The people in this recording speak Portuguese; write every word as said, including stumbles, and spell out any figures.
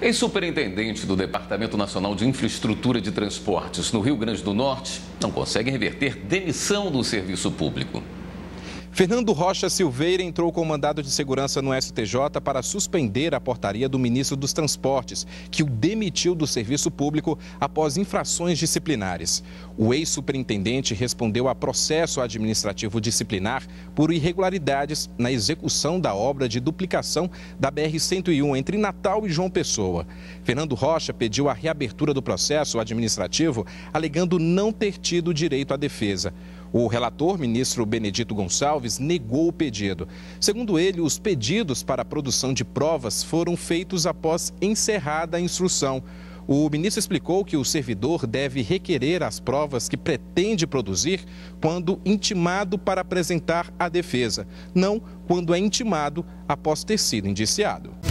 Ex-superintendente do Departamento Nacional de Infraestrutura de Transportes no Rio Grande do Norte não consegue reverter demissão do serviço público. Fernando Rocha Silveira entrou com mandado de segurança no S T J para suspender a portaria do ministro dos Transportes, que o demitiu do serviço público após infrações disciplinares. O ex-superintendente respondeu a processo administrativo disciplinar por irregularidades na execução da obra de duplicação da B R cento e um entre Natal e João Pessoa. Fernando Rocha pediu a reabertura do processo administrativo, alegando não ter tido direito à defesa. O relator, ministro Benedito Gonçalves, negou o pedido. Segundo ele, os pedidos para a produção de provas foram feitos após encerrada a instrução. O ministro explicou que o servidor deve requerer as provas que pretende produzir quando intimado para apresentar a defesa, não quando é intimado após ter sido indiciado.